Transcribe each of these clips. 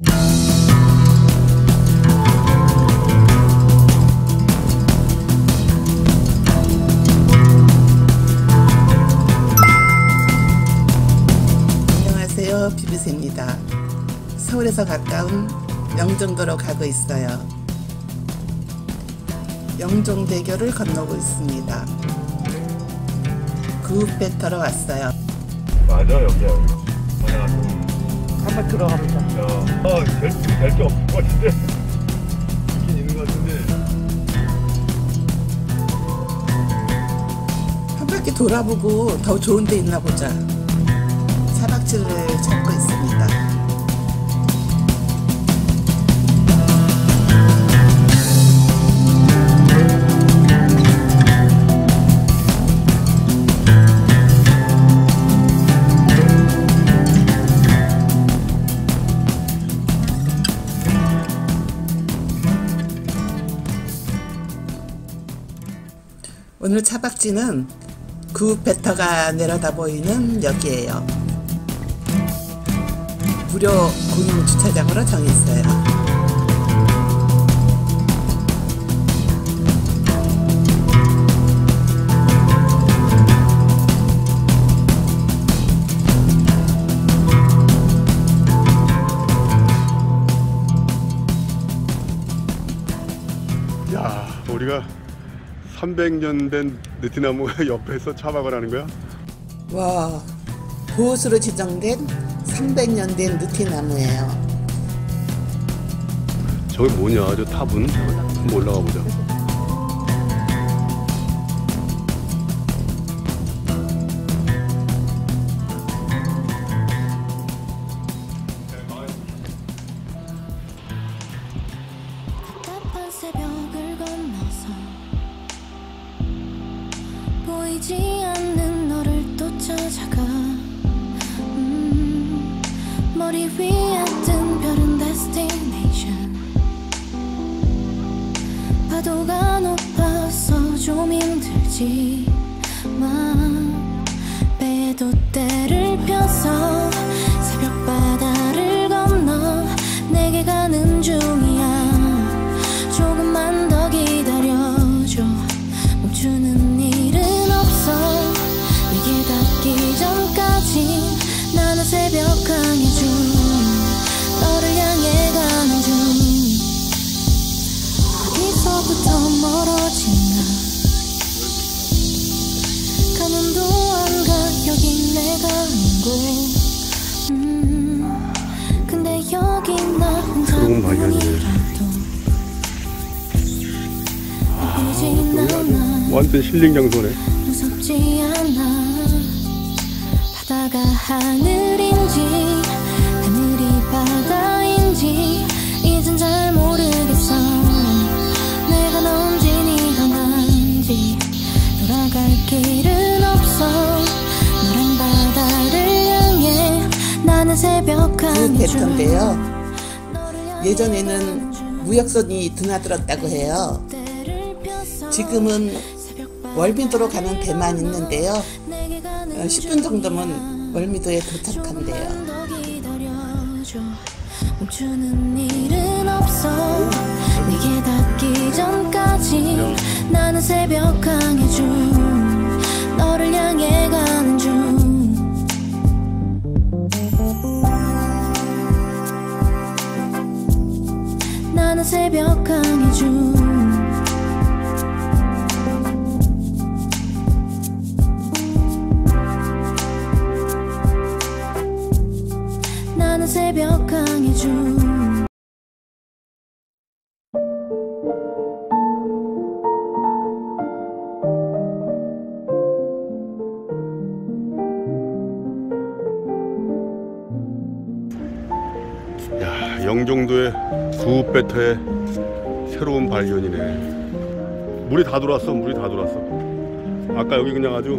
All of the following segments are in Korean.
안녕하세요, 비비세입니다. 서울에서 가까운 영종도로 가고 있어요. 영종대교를 건너고 있습니다. 구배터로 왔어요. 맞아, 여기야. 한번 들어가보자. 될 게 없을 것 같은데. 있긴 있는 것 같은데. 한 바퀴 돌아보고 더 좋은 데 있나 보자. 차박지를 찾고 있습니다. 오늘 차박지는 구배터가 내려다 보이는 역이에요. 무료 공용 주차장으로 정했어요. 야, 우리가 300년 된 느티나무 옆에서 차박을 하는 거야? 와, 보호수로 지정된 300년 된 느티나무예요. 저게 뭐냐, 저 탑은? 한번 올라가 보자. 답답한 새벽을 건너서 보이지 않는 너를 또 찾아가. 머리 위에 뜬 별은 destination. 파도가 높아서 좀 힘들지만 배도 때를 펴서 새벽 바다를 건너 내게 가는 중이야. 조금만 더 기다려줘. 멈추는 일은 없어. 내게 닿기 전까지 나는 새벽 강의 중 너를 향해 가는 중. 어디서부터 멀어진 나. 가는 동안 가 여긴 내가 있고. 근데 여기 나 혼자 좋은 발견이네. 완전 힐링 장소네. 무섭지 않아. 바다가 하늘인지 하늘이 바다인지 이젠 잘 모르겠어. 내가 넌지 네가 난지 돌아갈 길은 없어. 노란 바다를 향해 나는 새벽 강의 중. 구배터인데요. 예전에는 무역선이 드나들었다고 해요. 지금은 월미도로 가는 배만 있는데요. 10분 정도면 월미도에 도착한대요. 멈추는 일은 없어. 내게 닿기 전까지 나는 새벽 강의 중 너를 향해 가는 중. 나는 새벽 강의 중. 나는 새벽 강의 중. 야, 영종도의 구배터의 새로운 발견이네. 물이 다 들어왔어. 물이 다 들어왔어. 아까 여기 그냥 아주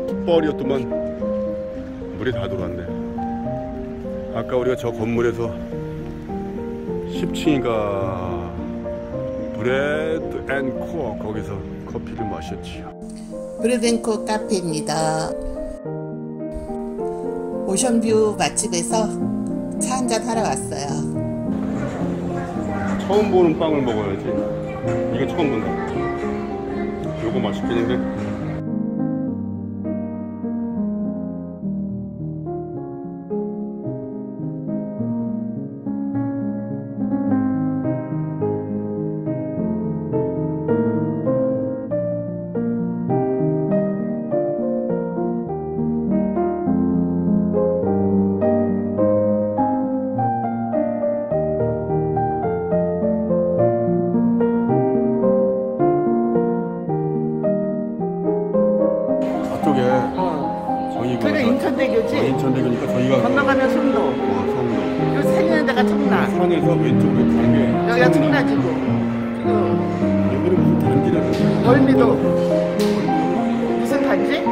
뻘이었더만 물이 다 들어왔네. 아까 우리가 저 건물에서 10층인가 브레드 앤 코어 거기서 커피를 마셨지요. 브레드 앤 코어 카페입니다. 오션뷰 맛집에서 차 한잔 하러 왔어요. 처음 보는 빵을 먹어야지. 이거 처음 본다. 요거 맛있겠는데? 저희가 인천대교지? 인천대교니까 저희가 건너가면 송도. 성도. 여기 생기는 데가 청라. 산에서 왼쪽으로 가는 게 여기가 청라지고. 여기는 무슨 단지라는 거야? 월미도. 무슨 단지?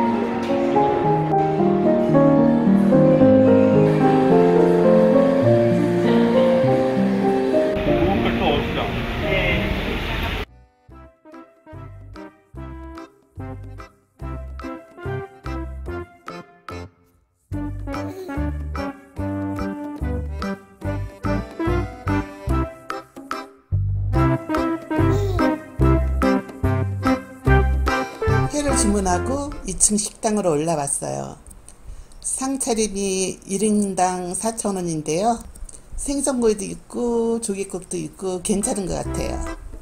또 어디다? 회를 주문하고 2층 식당으로 올라왔어요. 상차림이 1인당 4,000원인데요. 생선구이도 있고 조개국도 있고 괜찮은 것 같아요.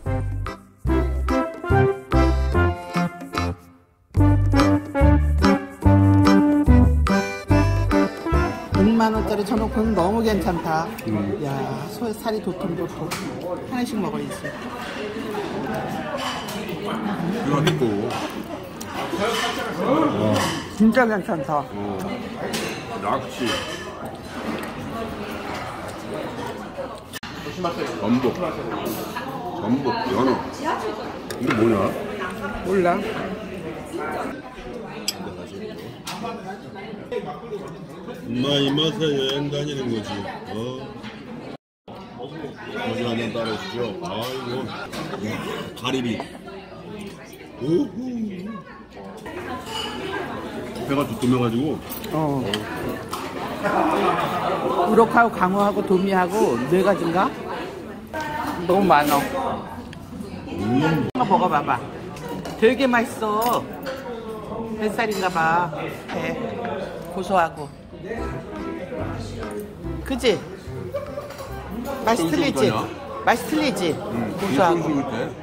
6만원짜리 전어국은 너무 괜찮다. 야, 소 살이 도톰도톰. 하나씩 먹어야지. 이거 듣고 진짜 괜찮다. 낙지, 전복, 연어. 이거 뭐냐? 몰라. 이 맛에 여행 다니는 거지. 거기 한번 따라주죠. 아이고, 가리비. 오호. 배가 두툼해가지고. 우럭하고 강어하고 도미하고 4가지인가? 너무 많아. 한번 먹어봐봐. 되게 맛있어. 뱃살인가봐. 배 고소하고. 그치? 맛이 틀리지? 맛이 틀리지? 고소하고.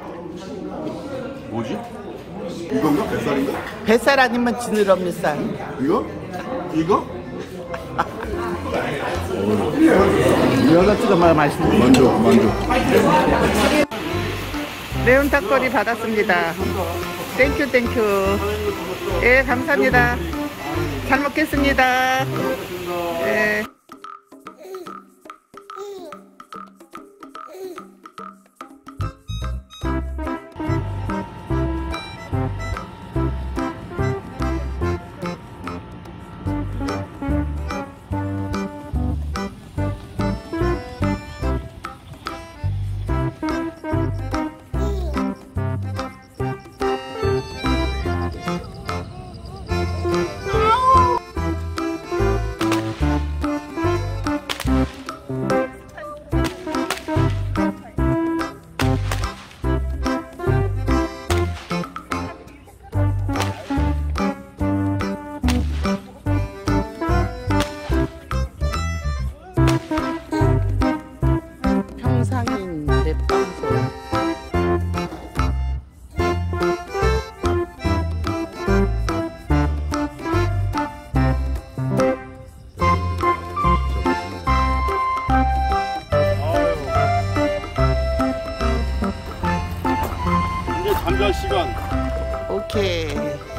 뭐지? 이건가? 뱃살인가? 뱃살 아니면 지느러미살. 이거? 여자치가 맛있네. 만족. 매운 닭거리 받았습니다. 땡큐. 예, 감사합니다. 잘 먹겠습니다. 예. 잠잘 시간. 오케이.